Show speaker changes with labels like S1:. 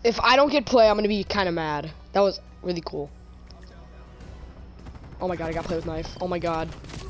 S1: If I don't get play, I'm gonna be kind of mad. That was really cool. Oh my god, I got play with knife. Oh my god.